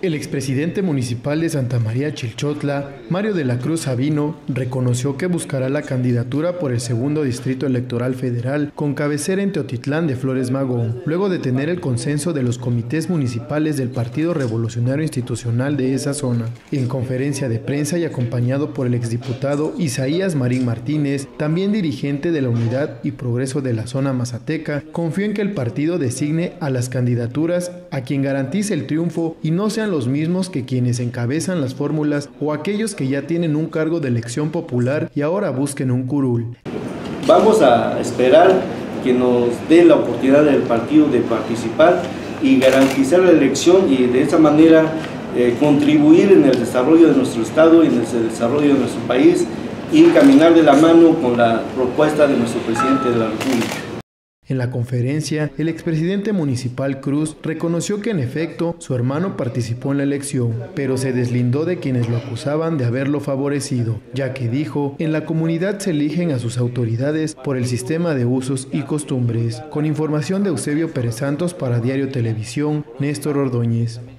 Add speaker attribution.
Speaker 1: El expresidente municipal de Santa María Chilchotla, Mario de la Cruz Sabino, reconoció que buscará la candidatura por el segundo distrito electoral federal con cabecera en Teotitlán de Flores Magón, luego de tener el consenso de los comités municipales del Partido Revolucionario Institucional de esa zona. En conferencia de prensa y acompañado por el exdiputado Isaías Marín Martínez, también dirigente de la Unidad y Progreso de la zona mazateca, confió en que el partido designe a las candidaturas a quien garantice el triunfo y no sean los mismos que quienes encabezan las fórmulas o aquellos que ya tienen un cargo de elección popular y ahora busquen un curul.
Speaker 2: Vamos a esperar que nos dé la oportunidad del partido de participar y garantizar la elección y de esa manera contribuir en el desarrollo de nuestro estado y en el desarrollo de nuestro país y caminar de la mano con la propuesta de nuestro presidente de la República.
Speaker 1: En la conferencia, el expresidente municipal Cruz reconoció que en efecto su hermano participó en la elección, pero se deslindó de quienes lo acusaban de haberlo favorecido, ya que dijo, en la comunidad se eligen a sus autoridades por el sistema de usos y costumbres. Con información de Eusebio Pérez Santos para Diario Televisión, Néstor Ordóñez.